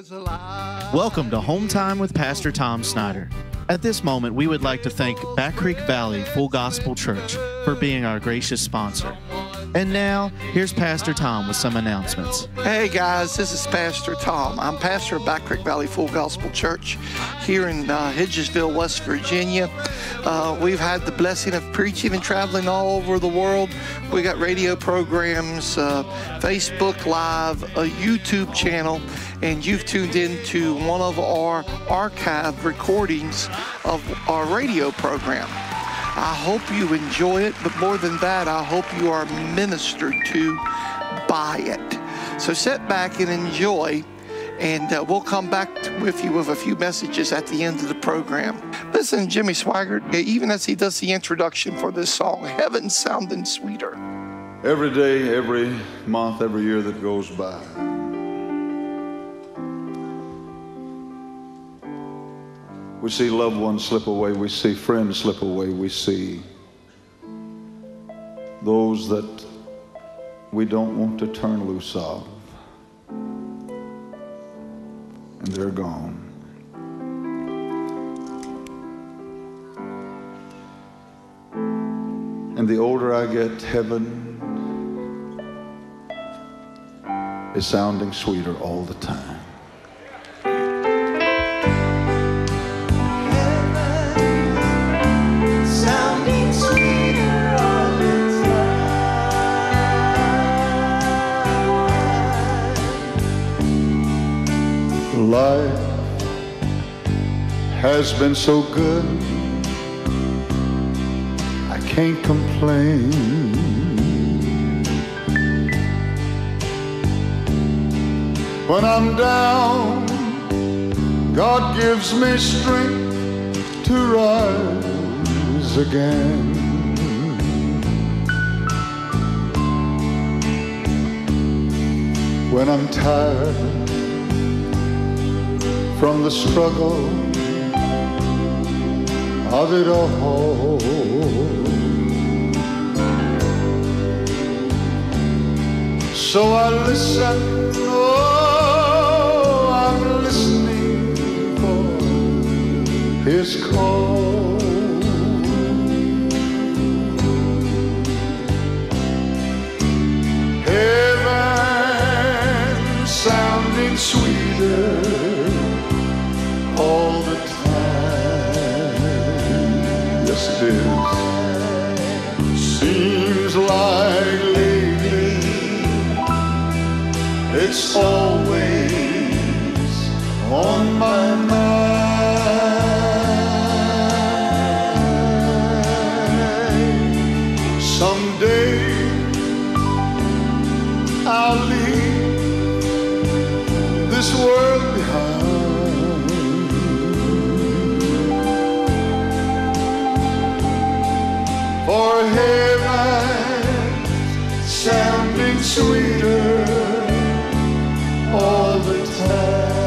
Welcome to Home Time with Pastor Tom Snyder. At this moment, we would like to thank Back Creek Valley Full Gospel Church for being our gracious sponsor. And now, here's Pastor Tom with some announcements. Hey guys, this is Pastor Tom. I'm pastor of Back Creek Valley Full Gospel Church here in Hedgesville, West Virginia. We've had the blessing of preaching and traveling all over the world. We got radio programs, Facebook Live, a YouTube channel, and you've tuned into one of our archive recordings of our radio program. I hope you enjoy it, but more than that, I hope you are ministered to by it. So sit back and enjoy, and we'll come back with you with a few messages at the end of the program. Listen, Jimmy Swaggart, even as he does the introduction for this song, Heaven's Sounding Sweeter. Every day, every month, every year that goes by, we see loved ones slip away. We see friends slip away. We see those that we don't want to turn loose of. And they're gone. And the older I get, heaven is sounding sweeter all the time. Life has been so good, I can't complain. When I'm down, God gives me strength to rise again. When I'm tired from the struggle of it all, so I listen, oh, I'm listening for His call. Heaven sounding sweeter all the time. Yes, it is. Seems like lately it's always on my mind. Someday I'll leave this world behind. For heaven sounding sweeter all the time.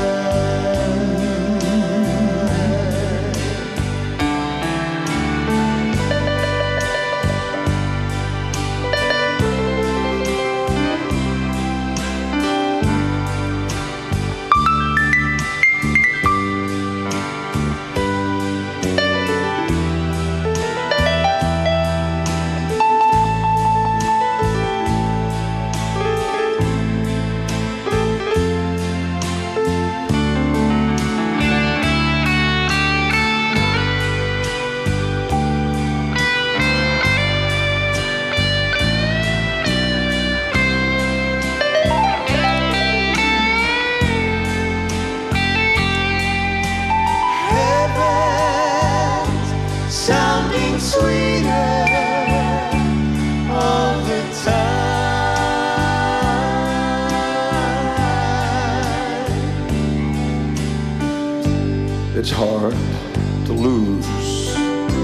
It's hard to lose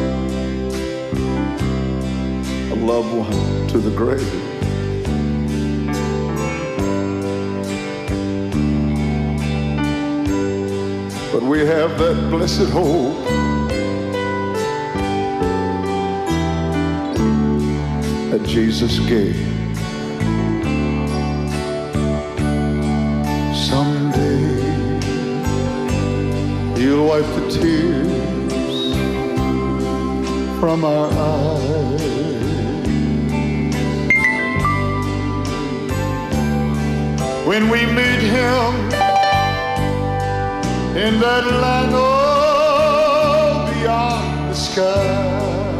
a loved one to the grave. But we have that blessed hope that Jesus gave. Someday He'll wipe the tears from our eyes. When we meet Him in that land beyond the sky,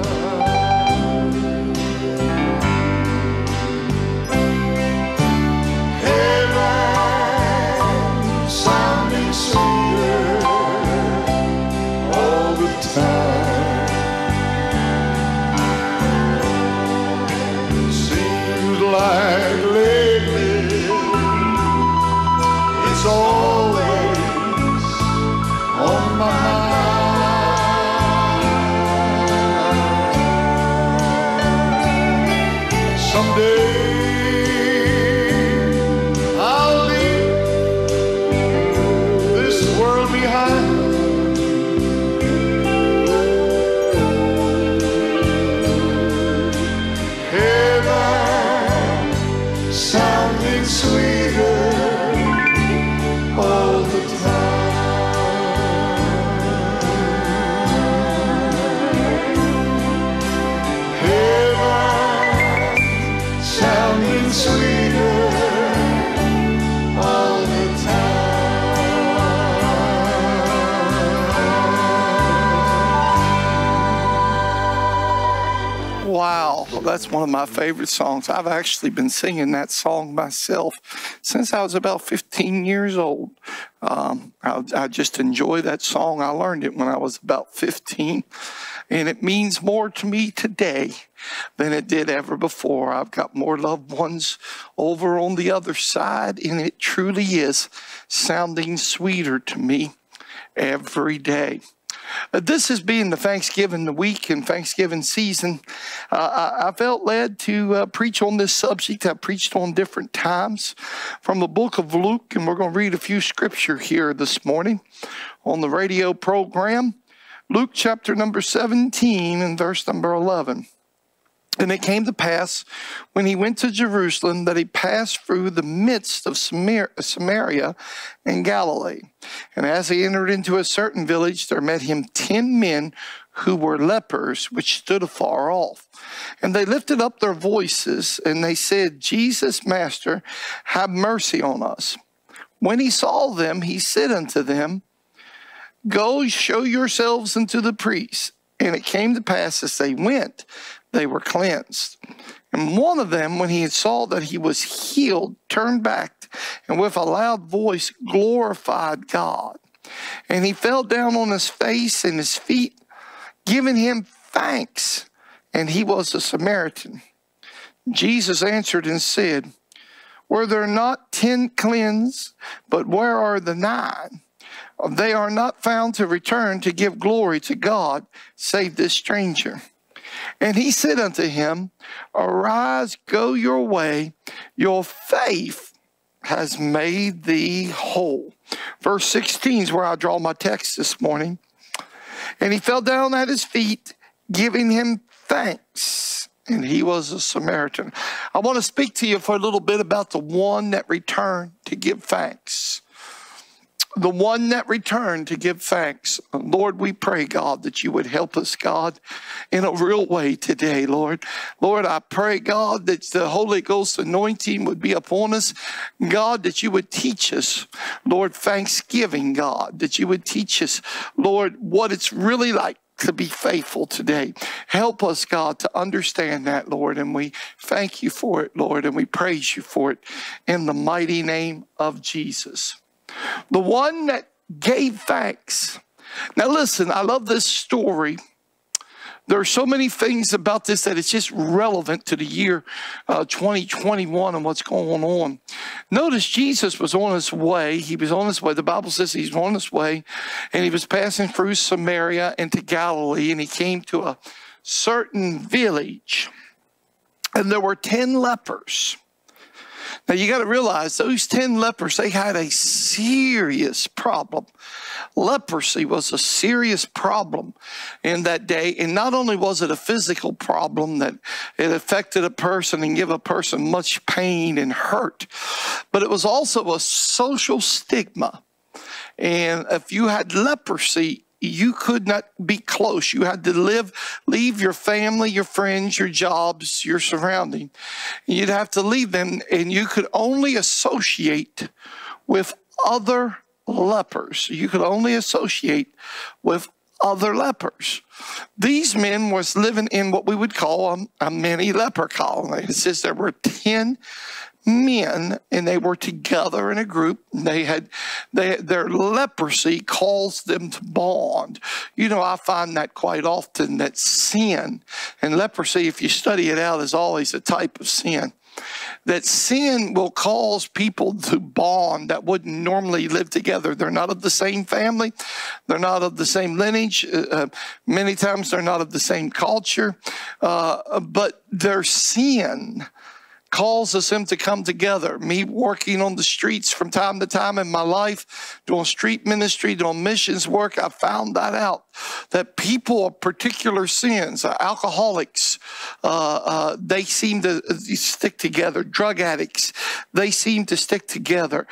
seems like lately it's always on my mind. Someday I'll leave this world behind. Sounding sweeter all the time. Heaven sounding sweeter all the time. Wow, well, that's one of my favorite songs. I've actually been singing that song myself since I was about 15 years old. I just enjoy that song. I learned it when I was about 15, and it means more to me today than it did ever before. I've got more loved ones over on the other side, and it truly is sounding sweeter to me every day. This has been the Thanksgiving week and Thanksgiving season. I felt led to preach on this subject. I preached on different times from the book of Luke, and we're going to read a few scripture here this morning on the radio program. Luke chapter number 17 and verse number 11. And it came to pass, when he went to Jerusalem, that he passed through the midst of Samaria and Galilee. And as he entered into a certain village, there met him 10 men who were lepers, which stood afar off. And they lifted up their voices, and they said, Jesus, Master, have mercy on us. When he saw them, he said unto them, Go show yourselves unto the priests. And it came to pass, as they went, they were cleansed. And one of them, when he saw that he was healed, turned back, and with a loud voice glorified God. And he fell down on his face and his feet, giving him thanks. And he was a Samaritan. Jesus answered and said, Were there not 10 cleansed? But where are the 9? They are not found to return to give glory to God, save this stranger. And he said unto him, Arise, go your way, your faith has made thee whole. Verse 16 is where I draw my text this morning. And he fell down at his feet, giving him thanks. And he was a Samaritan. I want to speak to you for a little bit about the one that returned to give thanks. The one that returned to give thanks. Lord, we pray, God, that you would help us, God, in a real way today, Lord. Lord, I pray, God, that the Holy Ghost anointing would be upon us. God, that you would teach us, Lord, thanksgiving, God, that you would teach us, Lord, what it's really like to be faithful today. Help us, God, to understand that, Lord, and we thank you for it, Lord, and we praise you for it in the mighty name of Jesus. The one that gave thanks. Now listen, I love this story. There are so many things about this that it's just relevant to the year 2021 and what's going on. Notice Jesus was on his way. He was on his way. The Bible says he's on his way, and he was passing through Samaria into Galilee, and he came to a certain village, and there were 10 lepers. Now, you got to realize those 10 lepers, they had a serious problem. Leprosy was a serious problem in that day. And not only was it a physical problem that it affected a person and gave a person much pain and hurt, but it was also a social stigma. And if you had leprosy, you could not be close. You had to leave your family, your friends, your jobs, your surrounding. You'd have to leave them, and you could only associate with other lepers. You could only associate with other lepers. These men was living in what we would call a mini leper colony. It says there were 10 men, and they were together in a group. Their leprosy caused them to bond. You know, I find that quite often, that sin and leprosy, if you study it out, is always a type of sin. That sin will cause people to bond that wouldn't normally live together. They're not of the same family. They're not of the same lineage. Many times they're not of the same culture. But their sin causes them to come together. Me working on the streets from time to time in my life, doing street ministry, doing missions work, I found that out. That people of particular sins, alcoholics, they seem to stick together. Drug addicts, they seem to stick together.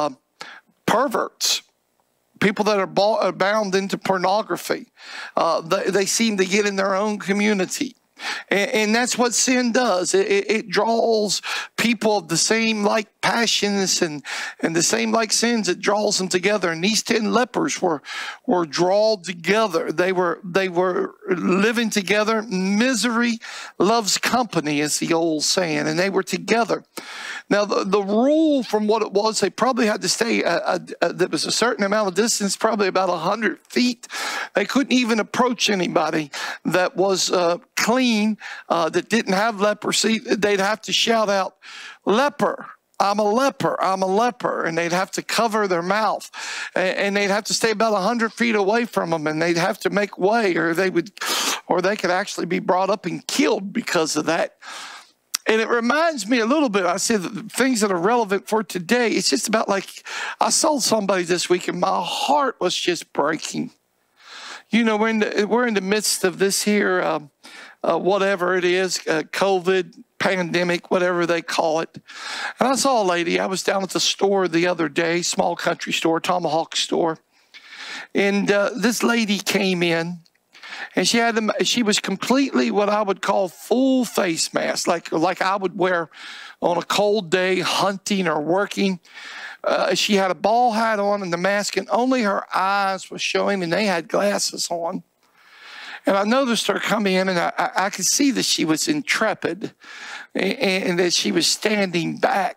Perverts, people that are bound into pornography, they seem to get in their own community. And that's what sin does. It draws people of the same like passions and the same like sins. It draws them together. And these 10 lepers were drawn together. They were living together. Misery loves company, is the old saying. And they were together. Now, the rule from what it was, they probably had to stay, there was a certain amount of distance, probably about 100 feet. They couldn't even approach anybody that was clean, that didn't have leprosy. They'd have to shout out, "Leper, I'm a leper, I'm a leper." And they'd have to cover their mouth. And they'd have to stay about 100 feet away from them. And they'd have to make way, or they could actually be brought up and killed because of that. And it reminds me a little bit, I said, the things that are relevant for today. It's just about like, I saw somebody this week and my heart was just breaking. You know, we're in the midst of this here, whatever it is, COVID, pandemic, whatever they call it. And I saw a lady, I was down at the store the other day, small country store, Tomahawk store. And this lady came in. And she was completely what I would call full face mask, like I would wear on a cold day hunting or working. She had a ball hat on and the mask, and only her eyes were showing, and they had glasses on. And I noticed her come in, and I could see that she was intrepid and that she was standing back.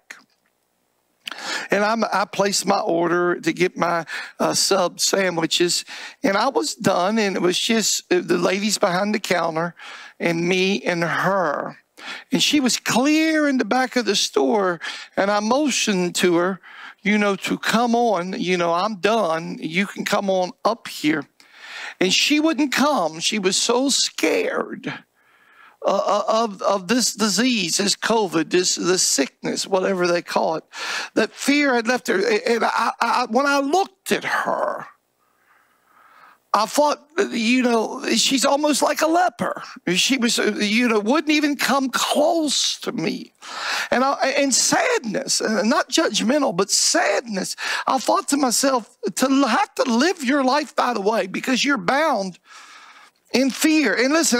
And I placed my order to get my sub sandwiches, and I was done, and it was just the ladies behind the counter and me and her. And she was clear in the back of the store, and I motioned to her, you know, to come on. You know, I'm done. You can come on up here. And she wouldn't come. She was so scared of this disease, this COVID, this sickness, whatever they call it, that fear had left her. And when I looked at her, I thought, you know, she's almost like a leper. She was, you know, wouldn't even come close to me. And sadness, not judgmental, but sadness. I thought to myself, to have to live your life by the way, because you're bound in fear. And listen,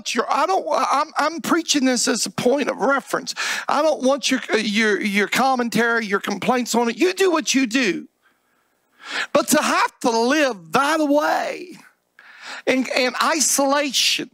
I'm preaching this as a point of reference. I don't want your commentary, your complaints on it. You do what you do. But to have to live that way in isolation,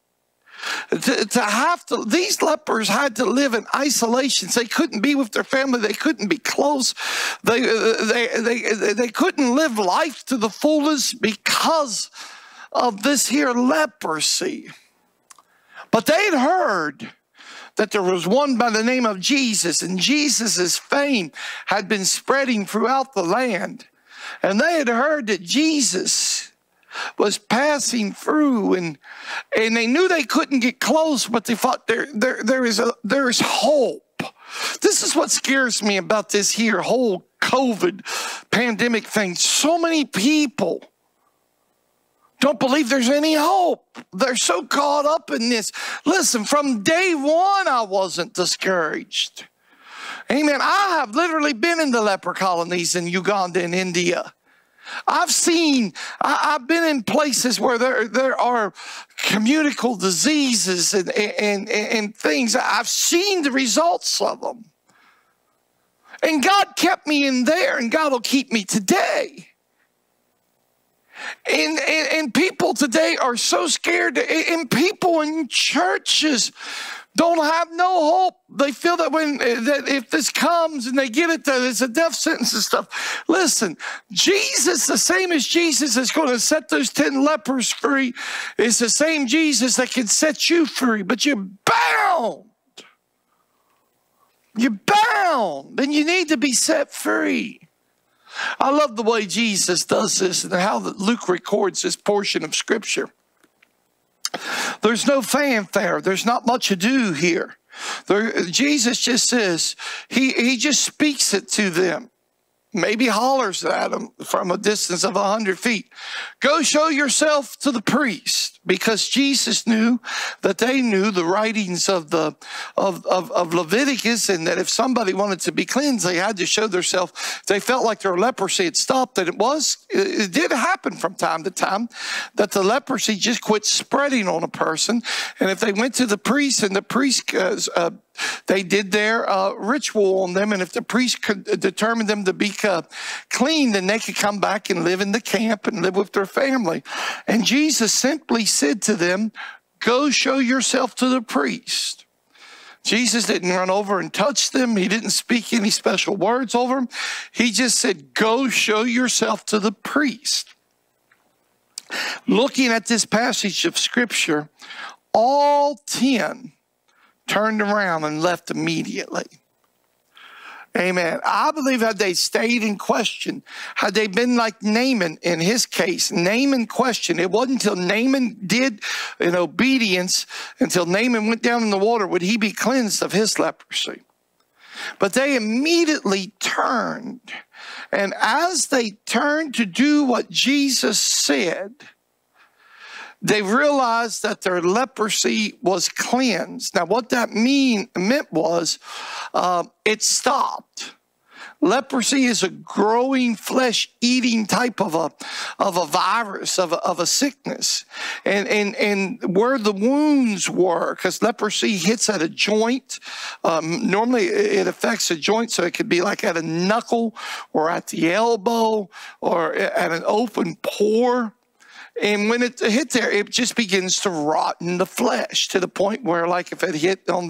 these lepers had to live in isolation. They couldn't be with their family. They couldn't be close. They couldn't live life to the fullest because of this here leprosy. But they'd heard that there was one by the name of Jesus, and Jesus' fame had been spreading throughout the land. And they had heard that Jesus was passing through, and they knew they couldn't get close, but they thought there is hope. This is what scares me about this here whole COVID pandemic thing. So many people don't believe there's any hope. They're so caught up in this. Listen, from day one, I wasn't discouraged. Amen. I have literally been in the leper colonies in Uganda and India. I've been in places where there are communicable diseases and things. I've seen the results of them. And God kept me in there, and God will keep me today. And people today are so scared, and people in churches don't have no hope. They feel that that if this comes and they get it, that it's a death sentence and stuff. Listen, Jesus, the same as Jesus is going to set those 10 lepers free, is the same Jesus that can set you free, but you're bound. You're bound, and you need to be set free. I love the way Jesus does this and how Luke records this portion of Scripture. There's no fanfare. There's not much ado here. Jesus just says, he just speaks it to them. Maybe hollers at them from a distance of 100 feet. Go show yourself to the priest. Because Jesus knew that they knew the writings of Leviticus, and that if somebody wanted to be cleansed, they had to show themselves. They felt like their leprosy had stopped. And it did happen from time to time that the leprosy just quit spreading on a person. And if they went to the priest, and the priest they did their ritual on them, and if the priest could determine them to be clean, then they could come back and live in the camp and live with their family. And Jesus simply said to them, go show yourself to the priest. Jesus didn't run over and touch them. He didn't speak any special words over them. He just said, go show yourself to the priest. Looking at this passage of Scripture, all 10 turned around and left immediately. Amen. I believe had they stayed in question, had they been like Naaman in his case, Naaman questioned. It wasn't until Naaman did in obedience, until Naaman went down in the water, would he be cleansed of his leprosy. But they immediately turned. And as they turned to do what Jesus said, they realized that their leprosy was cleansed. Now, what that meant was it stopped. Leprosy is a growing, flesh-eating type of a virus, of a sickness. And where the wounds were, because leprosy hits at a joint. Normally, it affects a joint, so it could be like at a knuckle or at the elbow or at an open pore. And when it hit there, it just begins to rot in the flesh to the point where, like, if it hit on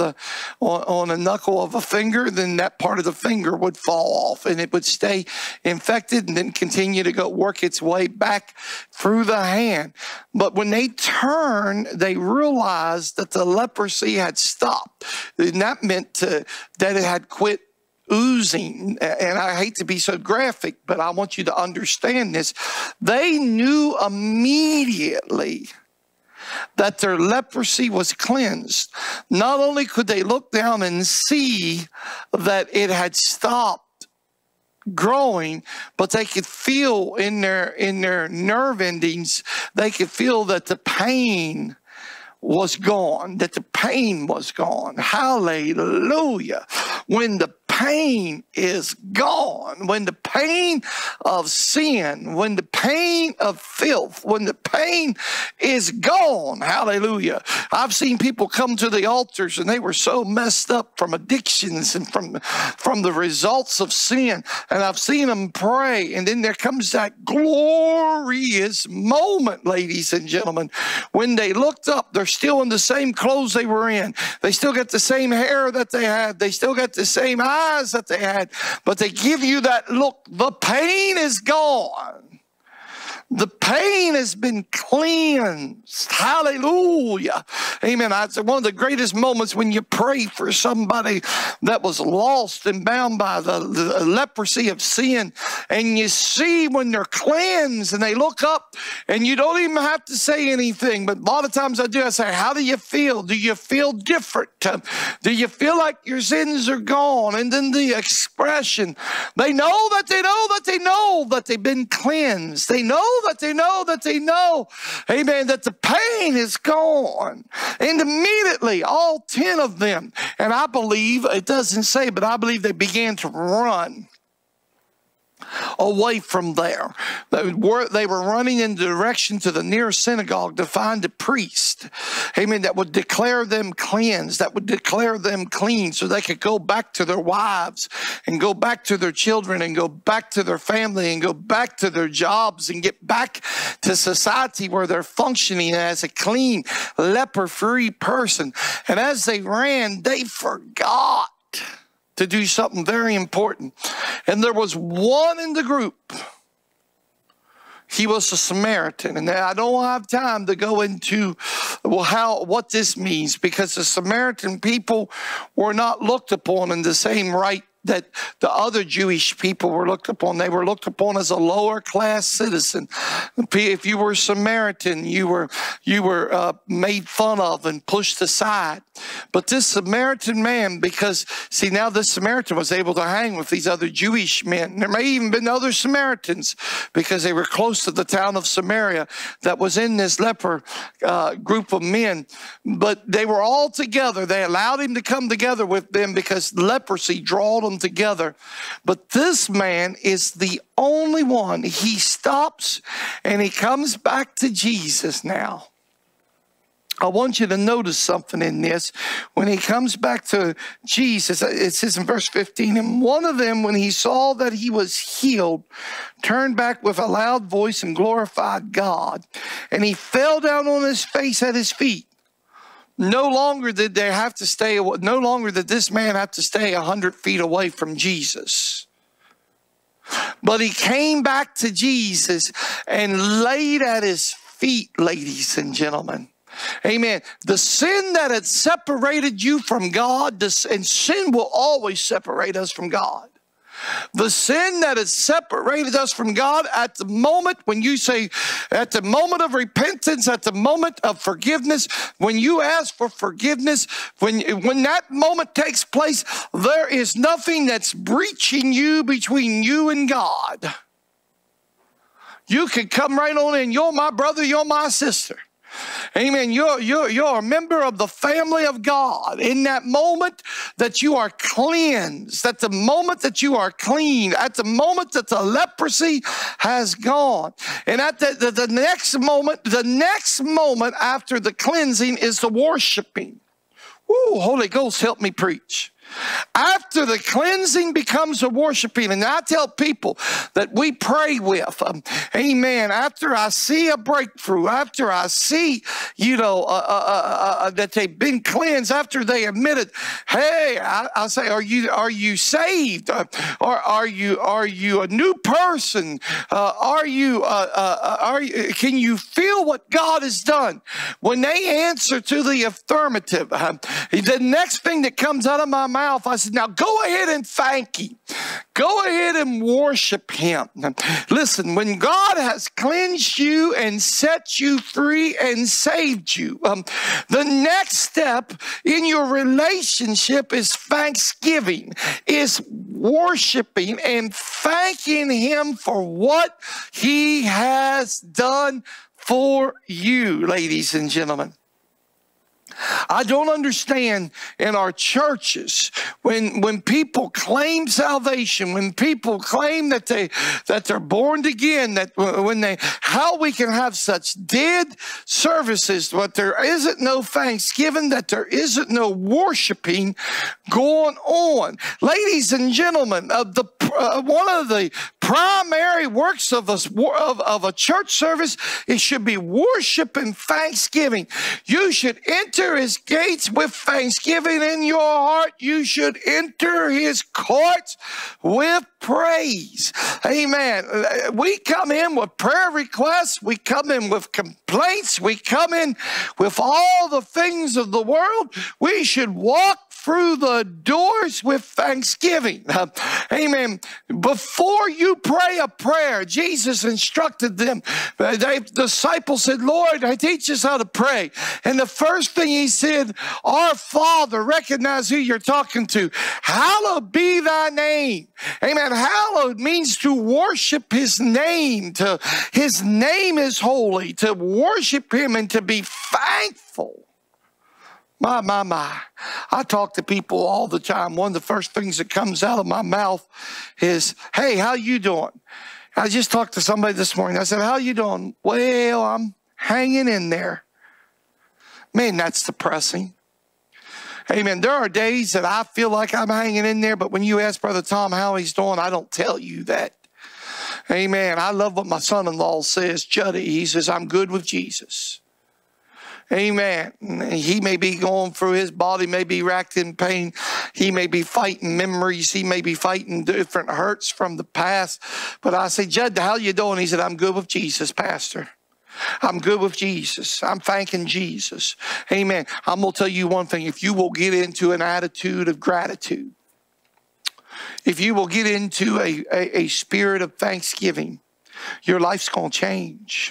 a knuckle of a finger, then that part of the finger would fall off and it would stay infected and then continue to work its way back through the hand. But when they turned, they realized that the leprosy had stopped. And that meant that it had quit oozing. And I hate to be so graphic, but I want you to understand this. They knew immediately that their leprosy was cleansed. Not only could they look down and see that it had stopped growing, but they could feel in their nerve endings, they could feel that the pain was gone, that the pain was gone. Hallelujah. When the pain is gone, when the pain of sin, when the pain of filth, when the pain is gone, hallelujah. I've seen people come to the altars and they were so messed up from addictions and from the results of sin. And I've seen them pray, and then there comes that glorious moment, ladies and gentlemen, when they looked up, they're still in the same clothes they were in. They still got the same hair that they had. They still got the same eyes that they had, but they give you that look. The pain is gone. The pain has been cleansed. Hallelujah. Amen. It's one of the greatest moments when you pray for somebody that was lost and bound by the leprosy of sin. And you see when they're cleansed and they look up and you don't even have to say anything. But a lot of times I do. I say, how do you feel? Do you feel different? Do you feel like your sins are gone? And then the expression, they know that they know that they know that they've been cleansed. They know that they know that they know, amen, that the pain is gone. And immediately, all 10 of them, and I believe, it doesn't say, but I believe they began to run. away from there. They were running in the direction to the nearest synagogue to find a priest, amen, that would declare them cleansed, that would declare them clean, so they could go back to their wives and go back to their children and go back to their family and go back to their jobs and get back to society where they're functioning as a clean, leper-free person. And as they ran, they forgot to do something very important. And there was one in the group. He was a Samaritan. And I don't have time to go into what this means, because the Samaritan people were not looked upon in the same right that the other Jewish people were looked upon. They were looked upon as a lower class citizen. If you were Samaritan, you were made fun of and pushed aside. But this Samaritan man, because see, now this Samaritan was able to hang with these other Jewish men. There may even been other Samaritans, because they were close to the town of Samaria that was in this leper group of men. But they were all together. They allowed him to come together with them because leprosy drawed them together. But this man is the only one. He stops and he comes back to Jesus now. I want you to notice something in this. When he comes back to Jesus, it says in verse 15, and one of them, when he saw that he was healed, turned back with a loud voice and glorified God. And he fell down on his face at his feet. No longer did this man have to stay 100 feet away from Jesus. But he came back to Jesus and laid at his feet, ladies and gentlemen. Amen. The sin that had separated you from God, and sin will always separate us from God. The sin that has separated us from God, at the moment when you say, at the moment of repentance, at the moment of forgiveness, when you ask for forgiveness, when that moment takes place, there is nothing that's breaching you between you and God. You can come right on in. You're my brother, you're my sister. Amen. You're a member of the family of God. In that moment that you are cleansed, at the moment that you are clean, at the moment that the leprosy has gone, and at the next moment after the cleansing is the worshiping. Ooh, Holy Ghost, help me preach. After the cleansing becomes a worshiping, and I tell people that we pray with, amen, after I see a breakthrough, after I see, that they've been cleansed, after they admitted, hey, I say, are you saved? Or are you a new person? Can you feel what God has done? When they answer to the affirmative, the next thing that comes out of my mouth, I said, now go ahead and thank him. Go ahead and worship him. Listen, when God has cleansed you and set you free and saved you, the next step in your relationship is thanksgiving, is worshiping and thanking him for what he has done for you, ladies and gentlemen. I don't understand in our churches when people claim salvation, when people claim that they're born again, how we can have such dead services, but there isn't no thanksgiving, that there isn't no worshiping going on. Ladies and gentlemen, one of the primary works of a church service, it should be worship and thanksgiving. You should enter his gates with thanksgiving in your heart. You should enter his courts with praise. Amen. We come in with prayer requests. We come in with complaints. We come in with all the things of the world. We should walk through the doors with thanksgiving. Amen. Before you pray a prayer, Jesus instructed them. The disciples said, Lord, teach us how to pray. And the first thing he said, our Father, recognize who you're talking to. Hallowed be thy name. Amen. Hallowed means to worship his name. His name is holy. To worship him and to be thankful My. I talk to people all the time. One of the first things that comes out of my mouth is, hey, how you doing? I just talked to somebody this morning. I said, how you doing? Well, I'm hanging in there. Man, that's depressing. Amen. There are days that I feel like I'm hanging in there, but when you ask Brother Tom how he's doing, I don't tell you that. Amen. I love what my son-in-law says, Juddy. He says, I'm good with Jesus. Amen. He may be going through, his body may be racked in pain. He may be fighting memories. He may be fighting different hurts from the past. But I say, Judd, how you doing? He said, I'm good with Jesus, Pastor. I'm good with Jesus. I'm thanking Jesus. Amen. I'm going to tell you one thing. If you will get into an attitude of gratitude, if you will get into a spirit of thanksgiving, your life's going to change.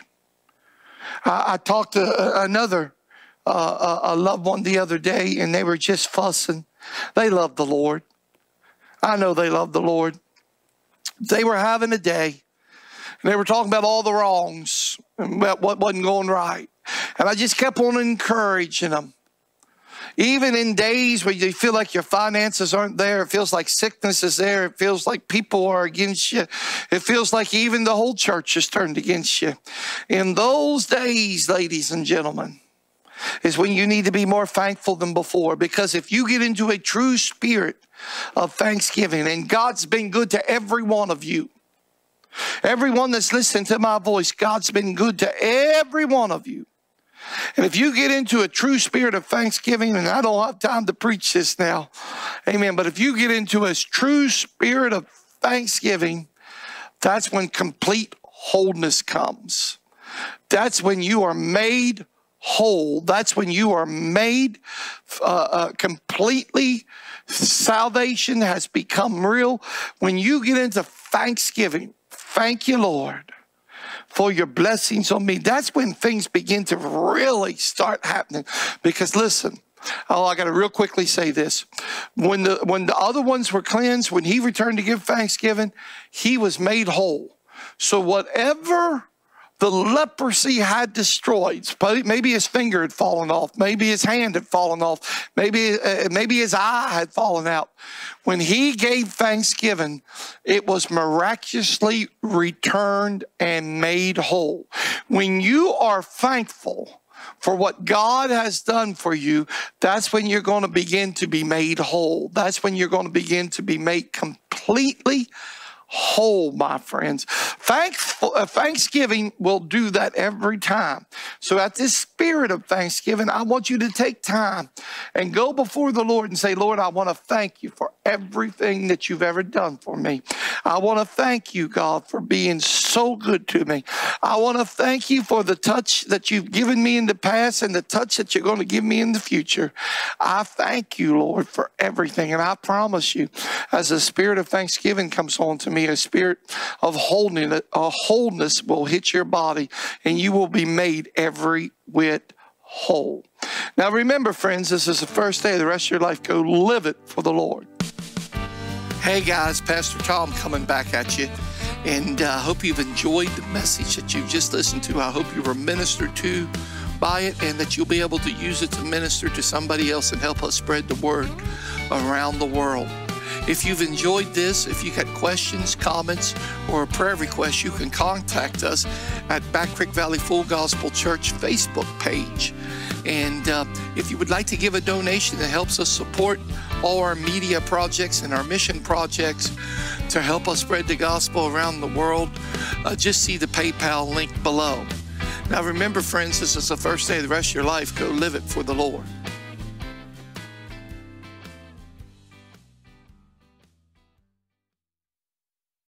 I talked to another a loved one the other day, and they were just fussing. They love the Lord. I know they love the Lord. They were having a day. And they were talking about all the wrongs, about what wasn't going right. And I just kept on encouraging them. Even in days where you feel like your finances aren't there, it feels like sickness is there, it feels like people are against you, it feels like even the whole church is turned against you. In those days, ladies and gentlemen, is when you need to be more thankful than before. Because if you get into a true spirit of thanksgiving, and God's been good to every one of you, everyone that's listening to my voice, God's been good to every one of you. And if you get into a true spirit of thanksgiving, and I don't have time to preach this now, amen, but if you get into a true spirit of thanksgiving, that's when complete wholeness comes. That's when you are made whole. That's when you are made completely. Salvation has become real. When you get into thanksgiving, thank you, Lord, for your blessings on me. That's when things begin to really start happening. Because listen, I got to real quickly say this. When the other ones were cleansed, when he returned to give thanksgiving, he was made whole. So whatever the leprosy had destroyed, maybe his finger had fallen off, maybe his hand had fallen off, maybe his eye had fallen out. When he gave thanksgiving, it was miraculously returned and made whole. When you are thankful for what God has done for you, that's when you're going to begin to be made whole. That's when you're going to begin to be made completely whole, my friends. Thanksgiving will do that every time. So at this spirit of thanksgiving, I want you to take time and go before the Lord and say, Lord, I want to thank you for everything that you've ever done for me. I want to thank you, God, for being so good to me. I want to thank you for the touch that you've given me in the past and the touch that you're going to give me in the future. I thank you, Lord, for everything. And I promise you, as the spirit of thanksgiving comes on to me, a spirit of wholeness will hit your body, and you will be made every whit whole. Now remember, friends, this is the first day of the rest of your life. Go live it for the Lord. Hey guys, Pastor Tom coming back at you. And I hope you've enjoyed the message that you've just listened to. I hope you were ministered to by it, and that you'll be able to use it to minister to somebody else and help us spread the word around the world. If you've enjoyed this, if you've got questions, comments, or a prayer request, you can contact us at Back Creek Valley Full Gospel Church Facebook page. And if you would like to give a donation that helps us support all our media projects and our mission projects to help us spread the gospel around the world, just see the PayPal link below. Now remember, friends, this is the first day of the rest of your life. Go live it for the Lord.